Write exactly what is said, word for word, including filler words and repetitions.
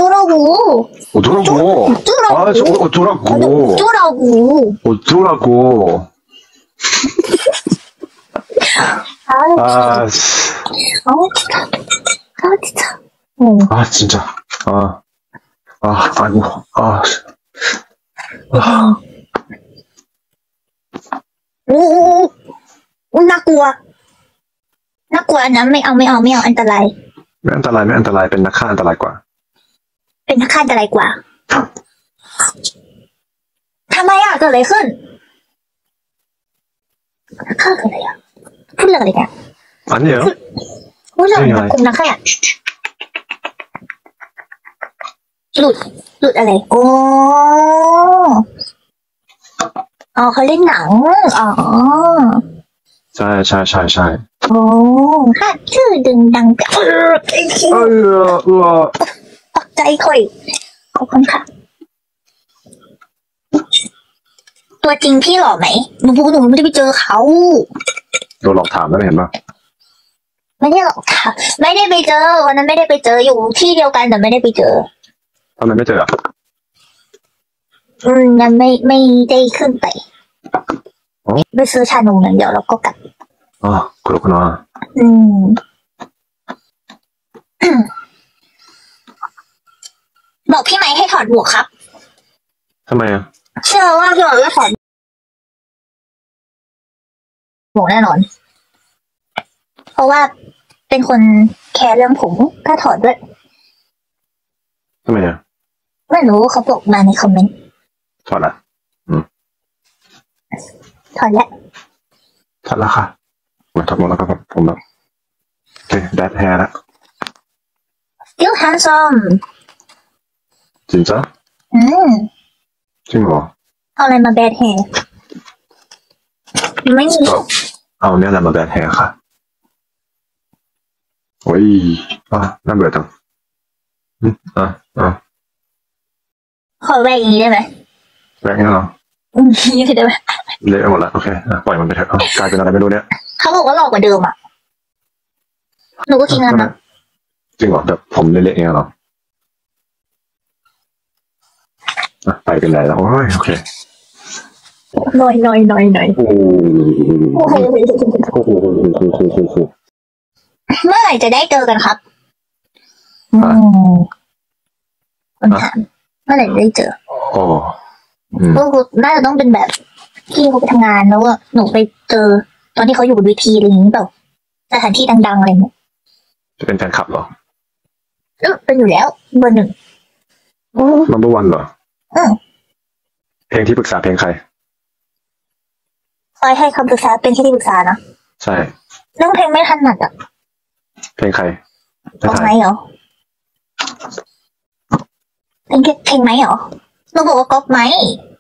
어쩌라고. 어쩌라고. 어쩌라고. 아, 저, 어쩌라고. 어쩌라고. 어쩌라고. 아, 아, 씨. 아, 진짜. 아, 진짜. 어. 아, 진짜. 아, 아, 아이고. 아, 아. โอ้โอ้น่ากลัวน่ากลัวอันนั้นไม่เอาไม่เอาไม่เอาอันตรายไม่อันตรายไม่อันตรายเป็นนักฆ่าอันตรายกว่าเป็นนักฆ่าอันตรายกว่าทำไมอ่ะเกิดอะไรขึ้นนักฆ่าเกิดอะไรอ่ะพูดเรื่องอะไรเนี่ย 아니에요. พูดเรื่องอะไรกับกลุ่มนักฆ่าหลุดหลุดอะไรโอ้อ๋อเขาเล่นหนังอ๋อใช่ใช่ใช่ใช่โอ้ค่ะชื่อดึงดังเออเออเออตกใจค่อยขอบคุณค่ะตัวจริงพี่หล่อไหมหนูพูดหนูไม่ได้ไปเจอเขาโดนหลอกถามแล้วเห็นปะไม่ได้หรอกค่ะไม่ได้ไปเจอวันนั้นไม่ได้ไปเจออยู่ที่เดียวกันแต่ไม่ได้ไปเจอทำไมไม่เจออ่ะอืมยังไม่ไม่ได้ขึ้นไปไปซื้อชานมอย่างเดียวแล้วก็กลับอ๋อ그렇구나 อืมบอกพี่ไม้ให้ถอดหมวกครับทำไมอ่ะเชื่อว่าพี่ไม้จะถอดหมวกแน่นอนเพราะว่าเป็นคนแคร์เรื่องผมก็ถอดด้วยทำไมอ่ะไม่รู้เขาบอกมาในคอมเมนต์ถอดละอืมถอดแล้วถอดละค่ะมาถอดหมดแล้วครับผมแบบโอเคแดดแฮร์ละ still handsome จริงจ้ะอืมจริงเหรอเอาอะไรมาแบดแฮร์ไม่มีก็เอาเนี่ยแหละมาแดดแฮร์ค่ะโอ้ยอ่ะน่าเบื่อจังอืมอ่ะอ่ะขอแบกอย่างนี้ได้ไหมแรงงั้นเหรออืมอย่างนี้ได้ไหมเละไปหมดแล้วโอเคอ่ะปล่อยมันไปเถอะเอากลายเป็นอะไรไม่รู้เนี่ยเขาบอกว่าหลอกกว่าเดิมอ่ะหนูก็คิดงั้นนะจริงเหรอแบบผมเละๆเงี้ยเหรออ่ะไปเป็นไรแล้วโอ้ยโอเคหน่อยหน่อยหน่อยหน่อยโอ้โหโอ้โหโอ้โหโอ้โหโอ้โหโอ้โหโอ้โหเมื่อไหร่จะได้เจอกันครับอืมคนถามเมื่อไหร่จะได้เจออ๋ออืมก็น่าจะต้องเป็นแบบพี่เขาไปทำงานแล้วอะหนูไปเจอตอนที่เขาอยู่บนเวทีอะไรอย่างนี้เปล่าสถานที่ดังๆอะไรเงี้ยจะเป็นแฟนคลับเหรอเออเป็นอยู่แล้วเบอร์หนึ่งนัมเบอร์วันเหรออืมเพลงที่ปรึกษาเพลงใครคอยให้คำปรึกษาเป็นที่ปรึกษานะใช่เรื่องเพลงไม่ถนัดอะเพลงใครเพลงไหมเหรอเพลงเพลงไหมเหรอเราบอกว่าก๊อปไหม